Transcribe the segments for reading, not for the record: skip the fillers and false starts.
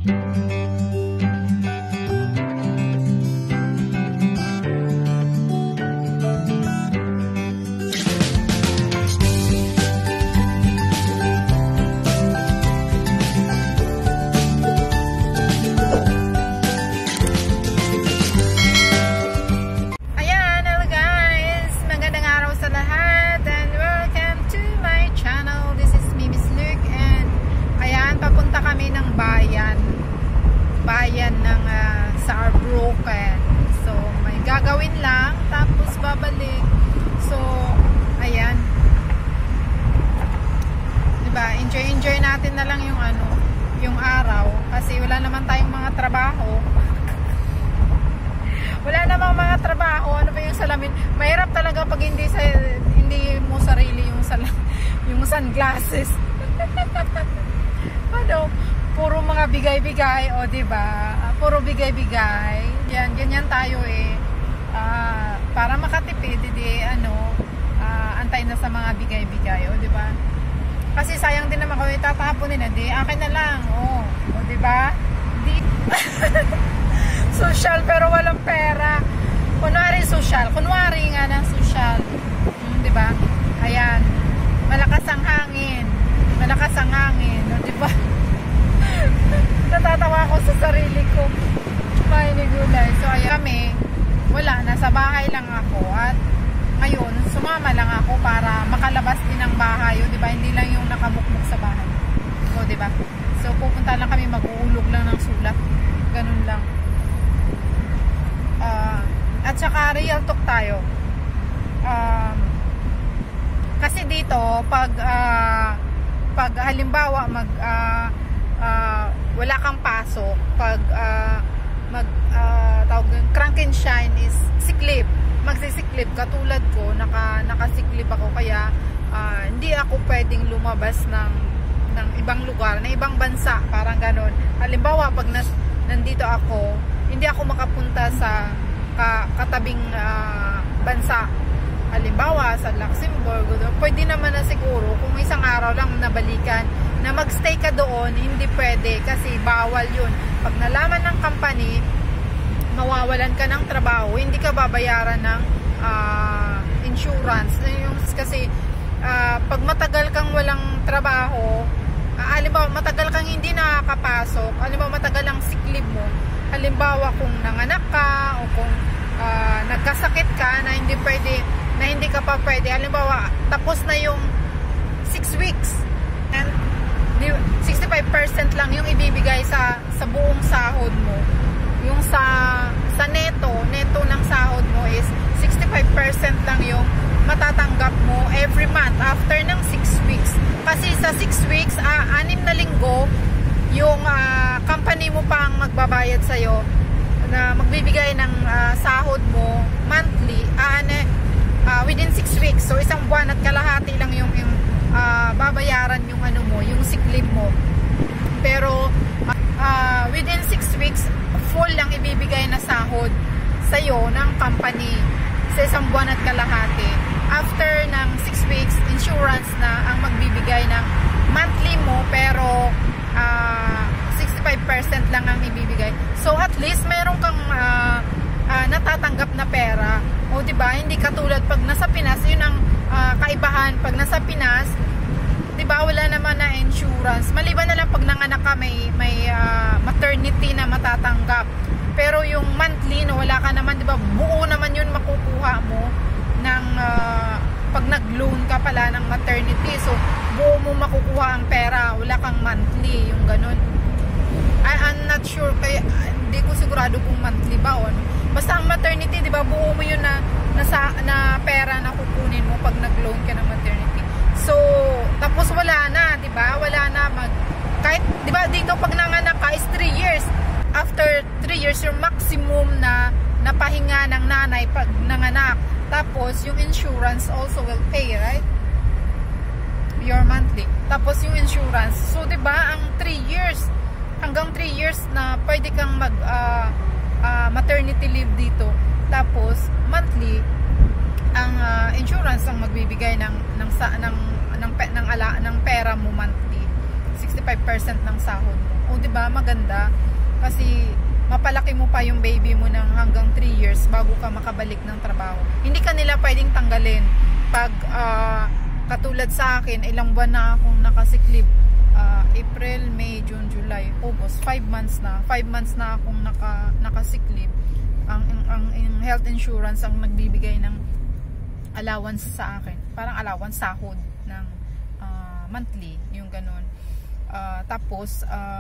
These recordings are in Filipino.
bayan ng Saarbrücken. So may gagawin lang tapos babalik. So ayan, diba, enjoy natin na lang yung yung araw kasi wala naman tayong mga trabaho. Wala namang mga trabaho. Ano ba yung salamin? Mahirap talaga pag hindi mo sarili yung sunglasses. Ano, puro mga bigay-bigay, o diba? Puro bigay-bigay. Yan, ganyan tayo eh. Para makatipid, antay na sa mga bigay-bigay, o diba? Kasi sayang din naman kung itatahaponin na, akin na lang, o diba? Social pero walang pera. Kunwari social, kunwari nga na social. Diba? Ayan. Malakas ang hangin. O diba? Natatawa ako sa sarili ko. Mahinigulay. So ayan kami, wala, nasa bahay lang ako. At ngayon, sumama lang ako para makalabas din ng bahay. O diba? Hindi lang yung nakamukmuk sa bahay. O diba? So pupunta lang kami, mag-uulog lang ng sulat. Ganun lang. At saka real talk tayo. Kasi dito pag halimbawa wala kang pasok, pag tawag crank and shine is sick leave, magsi-sick leave katulad ko, naka-sick-leave ako, kaya hindi ako pwedeng lumabas ng ibang lugar, ng ibang bansa, parang ganon. Halimbawa pag nandito ako, hindi ako makapunta sa katabing bansa. Halimbawa sa Luxembourg, pwede naman na siguro kung isang araw lang nabalikan na magstay ka doon, hindi pwede kasi bawal yun. Pag nalaman ng company, mawawalan ka ng trabaho, hindi ka babayaran ng insurance. Kasi pag matagal kang walang trabaho, halimbawa matagal kang hindi nakakapasok, halimbawa matagal ang sick leave mo, halimbawa kung nanganak ka o kung nagkasakit ka na hindi ka pa pwede, halimbawa tapos na yung 6 weeks and 65% lang yung ibibigay sa buong sahod mo. Yung sa neto ng sahod mo is 65% lang yung matatanggap mo every month after ng 6 weeks. Kasi sa 6 weeks, 6 na linggo yung company mo pang magbabayad sa'yo na magbibigay ng sahod mo monthly within 6 weeks. So isang buwan at kalahati lang yung babayaran yung yung sick leave mo. Pero within 6 weeks full lang ibibigay na sahod sa'yo ng company sa isang buwan at kalahati. After ng 6 weeks, insurance na ang magbibigay ng monthly mo, pero 65% lang ang ibibigay. So at least meron kang natatanggap na pera. O diba, hindi katulad pag nasa Pinas, yun ang kaibahan. Pag nasa Pinas, diba, wala naman na insurance. Maliban na lang pag nanganak ka, may maternity na matatanggap. Pero yung monthly, no, wala ka naman, diba, buo naman yun makukuha mo ng pag nag-loan ka pala ng maternity. So buo mo makukuha ang pera, wala kang monthly, yung ganun. I'm not sure, kaya hindi ko sigurado kung monthly ba o ano. Basta ang maternity, di ba, buo mo yun na pera na kukunin mo pag nag-loan ka ng maternity. So tapos wala na, di ba, wala na kahit, di ba, dito pag nanganak ka is 3 years. After 3 years, yung maximum na napahinga ng nanay pag nanganak. Tapos yung insurance also will pay, right? Your monthly. Tapos yung insurance. So, di ba, ang 3 years, hanggang 3 years na pwede kang maternity leave dito. Tapos, monthly, ang insurance ang magbibigay ng pera mo monthly. 65% ng sahod mo. O di ba maganda? Kasi mapalaki mo pa yung baby mo ng hanggang 3 years bago ka makabalik ng trabaho. Hindi ka nila pwedeng tanggalin. Pag katulad sa akin, ilang buwan na akong nakasick-leave. April, May, June, July, August, 5 months na. 5 months na akong nakasick-leave. Ang health insurance ang nagbibigay ng allowance sa akin. Parang allowance, sahod ng monthly, yung ganun. Tapos,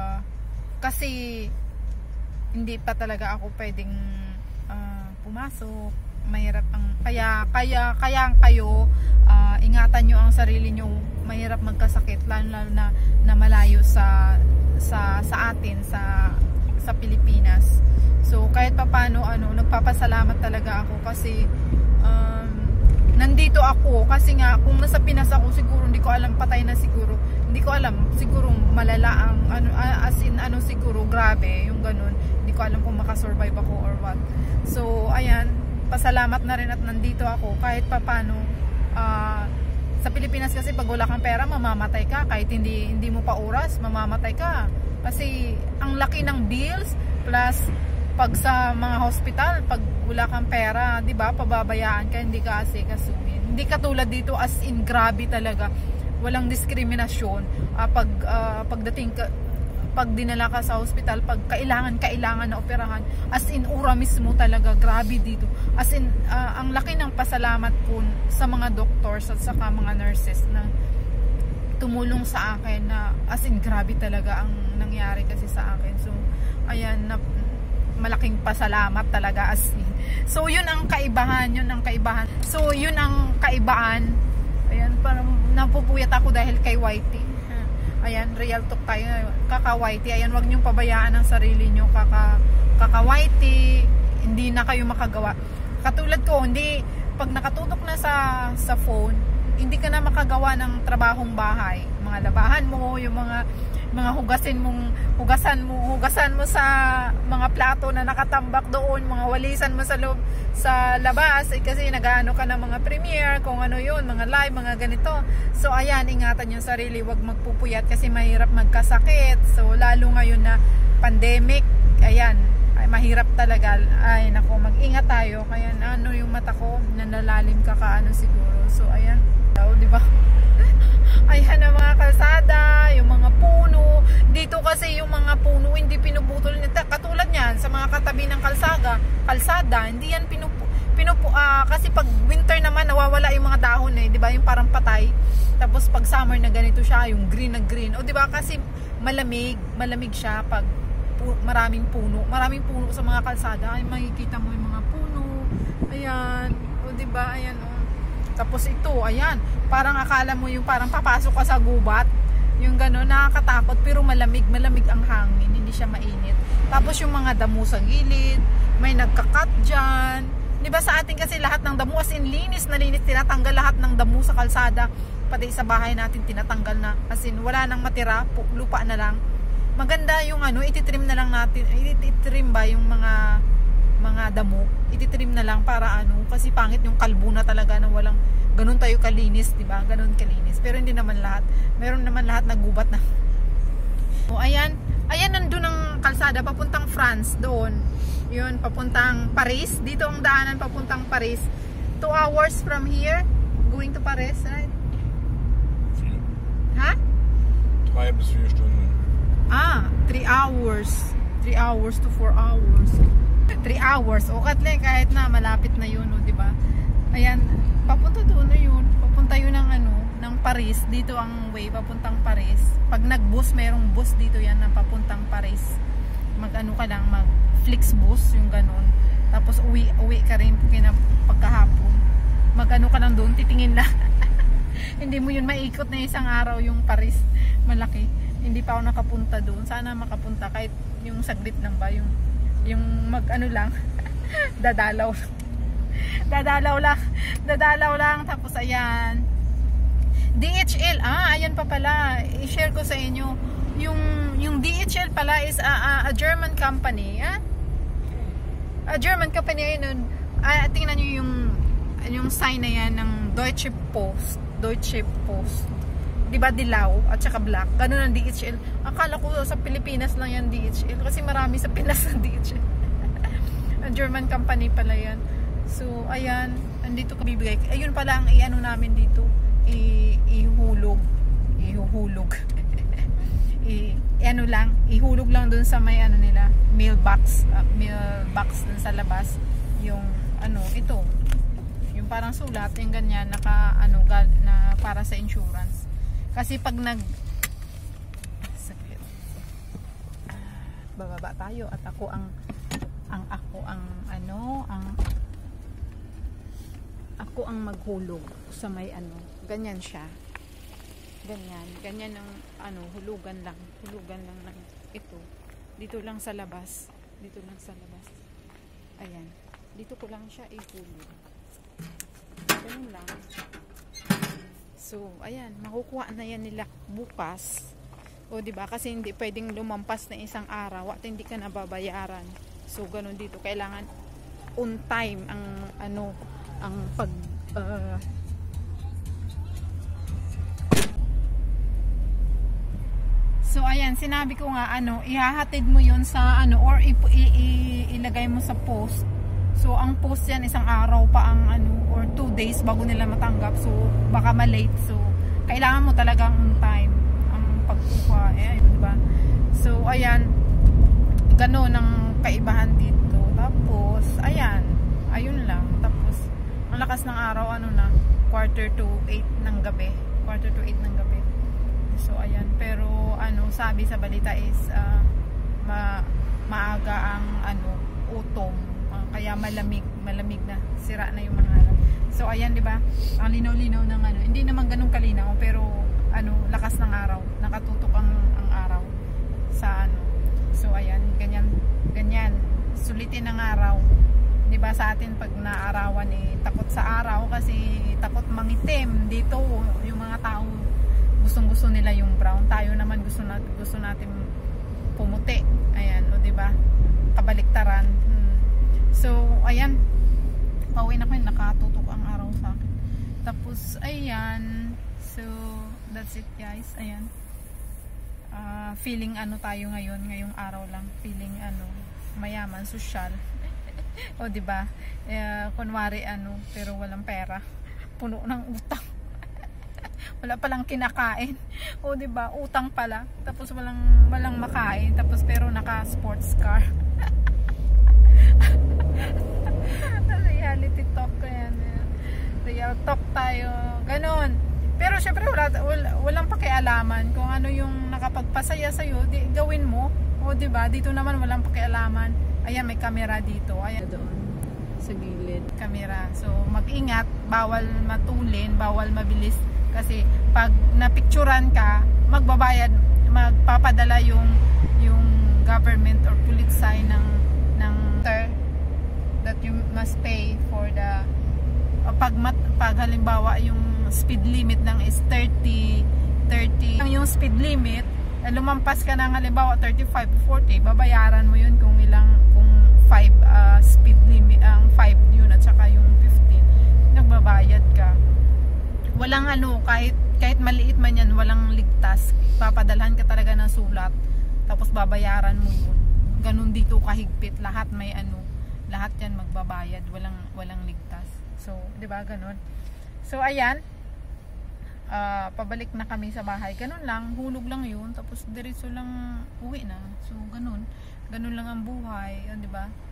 kasi hindi pa talaga ako pwedeng pumasok, mahirap ang kaya kayo ingatan nyo ang sarili nyo, mahirap magkasakit lalo na malayo sa atin sa Pilipinas. So kahit papaano nagpapasalamat talaga ako kasi nandito ako, kasi nga kung nasa Pinas ako siguro hindi ko alam, patay na siguro, hindi ko alam, siguro malala ang as in siguro grabe yung ganun, hindi ko alam kung makasurvive ako or what. So ayan, pasalamat na rin at nandito ako kahit papano. Sa Pilipinas kasi pag wala kang pera mamamatay ka, kahit hindi mo pa oras mamamatay ka kasi ang laki ng bills, plus pag sa mga hospital pag wala kang pera, di ba, pababayaan ka, hindi ka asikasuhin. Hindi katulad dito, as in grabe talaga, walang diskriminasyon. Pagdating ka, pag dinala ka sa hospital, pag kailangan na operahan, as in ura mismo talaga, grabe dito. As in ang laki ng pasalamat ko sa mga doctors at saka mga nurses na tumulong sa akin, na as in grabe talaga ang nangyari kasi sa akin. So ayan, malaking pasalamat talaga as in. So yun ang kaibahan, So yun ang kaibaan. Ayan, parang napupuyat ako dahil kay Whitey. Ayan, real talk tayo. Kaka Whitey, ayan, wag niyong pabayaan ang sarili niyo. Kaka Whitey, hindi na kayo makagawa. Katulad ko, hindi, pag nakatutok na sa phone, hindi ka na makagawa ng trabahong bahay. Mga labahan mo, yung mga hugasan mo sa mga plato na nakatambak doon, mga walisan mo sa loob, sa labas, kasi nag-aano ka ng mga premiere, kung ano yun, mga live, mga ganito. So ayan, ingatan yung sarili, wag magpupuyat kasi mahirap magkasakit. So lalo ngayon na pandemic, ayan, ay mahirap talaga. Ay nako, mag-ingat tayo. Kaya yung mata ko, nanalalim ka siguro. So ayan, di ba? Ayan ang mga kalsada, yung mga puno. Dito kasi yung mga puno hindi pinuputol nito. Katulad niyan sa mga katabi ng kalsada, hindi yan kasi pag winter naman nawawala yung mga dahon di ba? Yung parang patay. Tapos pag summer na ganito siya, yung green na green. O di ba? Kasi malamig siya pag maraming puno sa mga kalsada. Ay makikita mo yung mga puno. Ayan. O di ba? Ayan o. Tapos ito, ayan, parang akala mo yung parang papasok ka sa gubat, yung gano'n, nakakatakot, pero malamig ang hangin, hindi siya mainit. Tapos yung mga damo sa gilid, may nagkakat dyan, di ba? Sa atin kasi lahat ng damo, as in linis, tinatanggal lahat ng damo sa kalsada, pati sa bahay natin tinatanggal na, as in wala nang matira, lupa na lang. Maganda yung ititrim na lang natin, ititrim ba yung mga damo, ititrim na lang para kasi pangit yung kalbo na talaga na walang ganun tayo kalinis, di ba? Ganun kalinis. Pero hindi naman lahat. Meron naman lahat nagubat na. O ayan, nandun ang kalsada papuntang France doon. Yun, papuntang Paris. Dito ang daanan papuntang Paris. 2 hours from here going to Paris, right? Ha? 3 bis 4 Stunden. 3 hours. 3 hours to 4 hours. 3 hours. O kahit na malapit na yun, di ba? Ayan, papunta doon na yun. Papunta yun ng Paris. Dito ang way papuntang Paris. Pag nag-bus, merong bus dito yan na papuntang Paris. Ka lang, mag-flix bus, yung ganun. Tapos uwi ka rin pagkahapon. Ka lang doon, titingin lang. Hindi mo yun maikot na isang araw yung Paris. Malaki. Hindi pa ako nakapunta doon. Sana makapunta kahit yung saglit lang ba, yung lang dadalaw lang. Tapos ayan, DHL, ayan pa pala, i-share ko sa inyo yung DHL pala is a German company. A German company. Ayun, tingnan nyo yung sign na yan ng Deutsche Post. 'di ba, dilaw at saka black. Ganun ang DHL. Akala ko sa Pilipinas lang yan DHL kasi marami sa Pinas ng DHL. German company pala yan. So ayan, andito ko bibigay. Ayun pala ang iano namin dito, ihulog ano lang, ihulog lang dun sa may ano nila, mailbox dun sa labas, yung ano, ito yung parang sulat, yung ganyan naka ano, na para sa insurance. Kasi pag bababa tayo at ako ang maghulog sa may ano, ganyan siya. Ganyan ang ano, hulugan lang ng ito. Dito lang sa labas. Ayan. Dito ko lang siya ihulog. Ganun lang. So, ayan, makukuha na yan nila bukas. O, 'di ba? Kasi hindi pwedeng lumampas na isang araw at hindi ka nababayaran. So, ganun dito. Kailangan on time ang ano, ang pag So ayan, sinabi ko nga ano, ihahatid mo 'yun sa ano, or ilagay mo sa post. So ang post yan isang araw pa ang ano, or 2 days bago nila matanggap. So baka ma-late. So kailangan mo talagang on time ang pagkuha, di ba? So ayan, ganoon ang kaibahan dito. Tapos ayan, ayun lang. Tapos ang lakas ng araw, ano na, 7:45 ng gabi. 7:45 ng gabi. So ayan, pero ano, sabi sa balita is maaga ang ano, autumn, kaya malamig na, sira na yung mga araw. So ayan, 'di ba? Ang linaw-linaw ng ano, hindi naman ganun kalinaw, pero ano, lakas ng araw, nakatutok ang araw sa ano. So ayan, ganyan, sulitin ng araw. 'Di ba, sa atin pag naarawan takot sa araw kasi takot mangitim. Dito yung mga tao gustong-gusto nila yung brown. Tayo naman gusto natin pumuti. Ayan, o 'di ba? Kabaliktaran. So, ayan. Pauwi na ko, nakatutok ang araw sa akin. Tapos ayan. So, that's it guys. Ayan. Feeling ano tayo ngayong araw lang. Feeling ano, mayaman, social. O 'di ba? Kunwari ano, pero walang pera. Puno ng utang. Wala palang kinakain. O 'di ba? Utang pala. Tapos walang makain, tapos pero naka sports car. Reality talk ko yan. Real talk tayo. Ganon. Pero syempre walang pakialaman kung ano yung nakapagpasaya sa'yo, gawin mo. O 'di ba? Dito naman walang pakialaman. Ayan, may camera dito. Ayan doon sa gilid, camera. So mag-ingat, bawal matulin, bawal mabilis. Kasi pag napicturan ka, magpapadala yung government or pulisay ng that you must pay for the pag halimbawa yung speed limit lang is 30. Yung speed limit, lumampas ka ng halimbawa 35, 40, babayaran mo yun kung 5 speed limit, ang 5 yun at saka yung 15, nagbabayad ka. Walang ano, kahit maliit man yan, walang ligtas. Papadalhan ka talaga ng sulat, tapos babayaran mo yun. Ganun dito kahigpit, lahat may ano, lahat yan magbabayad, walang ligtas. So, 'di ba, ganun. So ayan, pabalik na kami sa bahay. Ganun lang, hulog lang yun, tapos diretso lang uwi na. So ganun lang ang buhay, 'di ba?